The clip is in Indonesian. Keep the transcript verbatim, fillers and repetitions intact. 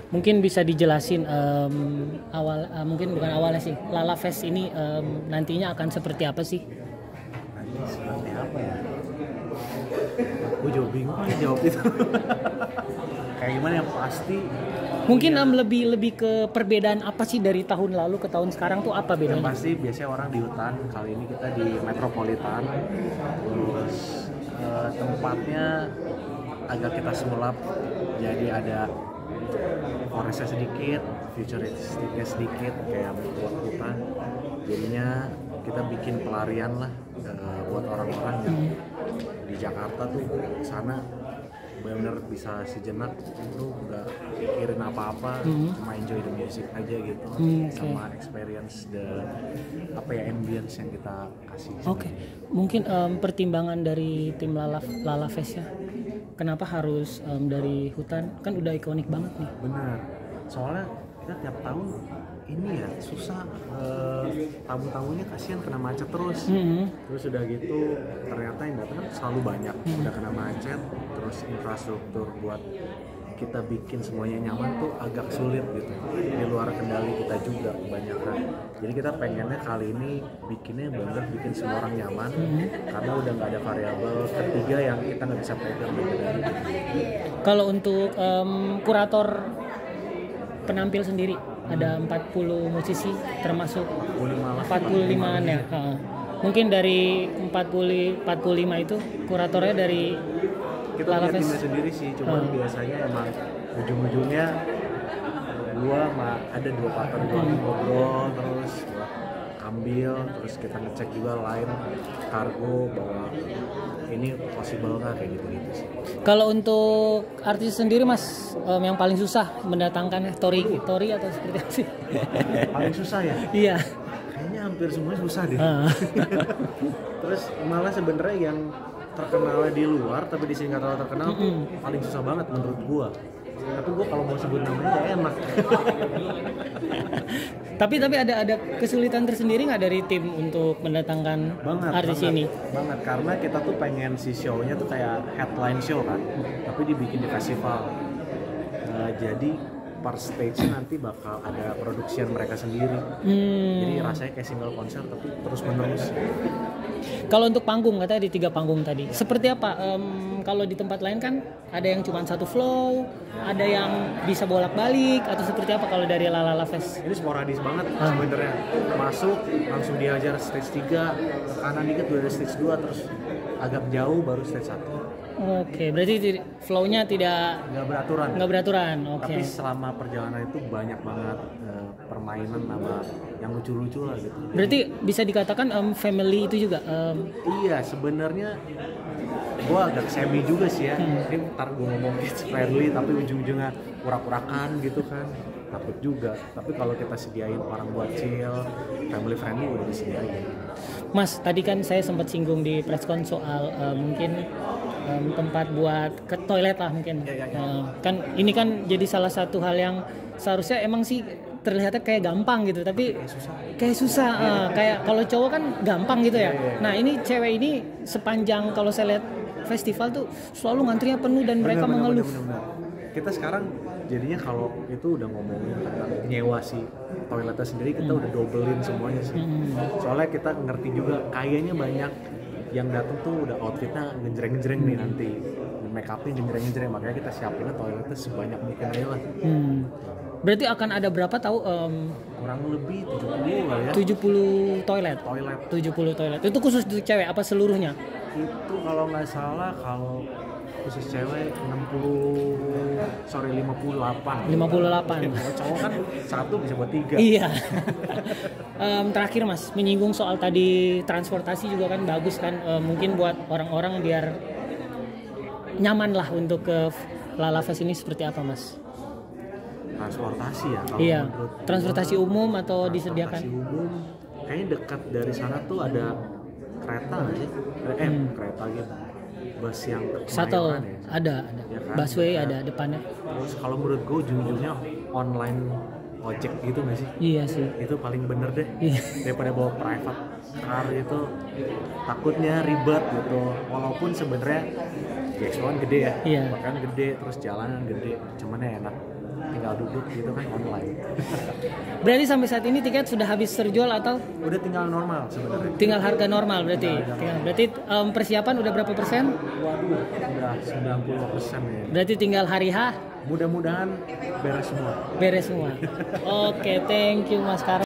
Mungkin bisa dijelasin um, awal, uh, mungkin bukan awalnya sih, Lala Fest ini um, nantinya akan seperti apa sih? Nanti seperti apa ya? Gue juga bingung nih jawab itu. Kayak gimana yang pasti? Mungkin um, lebih lebih ke perbedaan apa sih dari tahun lalu ke tahun sekarang tuh apa Yang bedanya? pasti biasanya orang di hutan, kali ini kita di Metropolitan. Terus eh, tempatnya agak kita sulap, jadi ada forestnya sedikit, futuristiknya sedikit kayak buat hutan. Jadinya kita bikin pelarian lah uh, buat orang-orang yang di Jakarta tuh sana benar-benar bisa sejenak lu nggak pikirin apa-apa, Hmm. cuma enjoy the music aja gitu, Hmm, oke. sama experience the apa ya ambience yang kita kasih. Oke, mungkin um, pertimbangan dari tim Lala Lala Fest ya. Kenapa harus um, dari hutan? Kan udah ikonik banget nih. Benar, soalnya kita tiap tahun ini ya susah, eh, tamu-tamunya kasihan kena macet terus. Hmm. Terus udah gitu ternyata yang datang kan selalu banyak, udah kena macet, terus infrastruktur buat kita bikin semuanya nyaman tuh agak sulit gitu, di luar kendali kita juga kebanyakan. Jadi kita pengennya kali ini bikinnya bener bikin semua orang nyaman, karena udah nggak ada variabel ketiga yang kita nggak bisa pegang dari. Kalau untuk um, kurator penampil sendiri ada empat puluh musisi termasuk empat puluh lima-an ya. Ha. Mungkin dari empat puluh empat puluh lima itu kuratornya dari Kita Lala punya Fest. timnya sendiri sih, cuman Hmm. biasanya emang ujung-ujungnya gua sama ada dua partner gua ngobrol terus gua ambil, terus kita ngecek juga line kargo bahwa ini possible nggak kayak gitu-gitu sih. Kalau untuk artis sendiri Mas, um, yang paling susah mendatangkan Tori Tori atau seperti apa sih? Paling susah ya? Iya. Kayaknya hampir semuanya susah deh. Ah. Terus malah sebenarnya yang terkenal di luar tapi di sini nggak terlalu terkenal tuh paling susah banget menurut gua. Tapi gua kalau mau sebut namanya nggak enak. Tapi tapi ada ada kesulitan tersendiri nggak dari tim untuk mendatangkan banget artis banget, ini? banget karena kita tuh pengen si show-nya tuh kayak headline show kan, tapi dibikin di festival. Uh, jadi per stage nanti bakal ada production mereka sendiri. Hmm. Jadi rasanya kayak single konser tapi terus menerus. Kalau untuk panggung katanya di tiga panggung tadi, seperti apa? Em, kalau di tempat lain kan ada yang cuma satu flow, ada yang bisa bolak-balik atau seperti apa kalau dari Lala Fest? Ini sporadis banget Ah. sebenarnya. Masuk langsung diajar stage tiga, ke kanan dikit udah ada stage dua, terus agak jauh baru stage satu. Oke, berarti ti- flow-nya tidak Nggak beraturan. nggak beraturan. Oke. Tapi selama perjalanan itu banyak banget eh, permainan sama yang lucu-lucu lah gitu. Berarti bisa dikatakan em, family itu juga. em, Iya, sebenarnya gue agak semi juga sih ya. Ini ntar gue ngomong kids friendly tapi ujung-ujungnya urak-urakan gitu kan. Takut juga. Tapi kalau kita sediain orang buat chill, family friendly udah disediain. Mas, tadi kan saya sempat singgung di presscon soal em, mungkin em, tempat buat ke toilet lah mungkin. Ya, ya, ya. Em, kan ini kan jadi salah satu hal yang seharusnya emang sih terlihatnya kayak gampang gitu, tapi kayak susah. eh, kayak kalau cowok kan gampang gitu ya. Nah ini cewek ini sepanjang kalau saya lihat festival tuh selalu ngantrinya penuh dan mereka Bener, bener, mengeluh. bener, bener, bener. Kita sekarang jadinya kalau itu udah ngomongin tentang nyewa si toiletnya sendiri, kita udah dobelin semuanya sih. Soalnya kita ngerti juga kayaknya banyak yang datang tuh udah outfitnya ngejreng-ngejreng nih nanti, make upnya ngejreng-ngejreng, makanya kita siapinnya toiletnya sebanyak mungkin aja lah. Hmm. Berarti akan ada berapa tahu em, Kurang lebih tujuh puluh lah ya tujuh puluh toilet. toilet. tujuh puluh toilet. Itu khusus untuk cewek apa seluruhnya? Itu kalau nggak salah kalau khusus cewek enam puluh, sorry lima puluh delapan. lima puluh delapan. Kalau cowok kan satu bisa buat tiga. Iya. Em, terakhir Mas, menyinggung soal tadi transportasi juga kan bagus kan. Em, mungkin buat orang-orang biar nyaman lah untuk ke Lala Fest ini seperti apa Mas? Transportasi ya kalau Iya. menurut gua, Transportasi umum atau disediakan? transportasi umum kayaknya dekat dari sana tuh ada kereta nggak sih? Eh kereta gitu, bus yang ke Shuttle Kemayoran ya. ada, ada. Ya kan? Busway Dekat. ada depannya. Terus kalau menurut gue ujung-ujungnya online ojek gitu nggak sih? Iya sih. Itu paling bener deh Iya. daripada bawa private car itu, takutnya ribet gitu. Walaupun sebenarnya G X P kan gede ya, Iya. bahkan gede, terus jalanan gede, cuman ya enak tinggal duduk gitu kan online. Berarti sampai saat ini tiket sudah habis terjual atau Udah tinggal normal sebenarnya. tinggal harga normal berarti? Tinggal, berarti um, persiapan udah berapa persen? Waduh, udah sembilan puluh persen ya. Berarti tinggal hari H Mudah-mudahan beres semua. beres semua. Oke, thank you Mas Kar.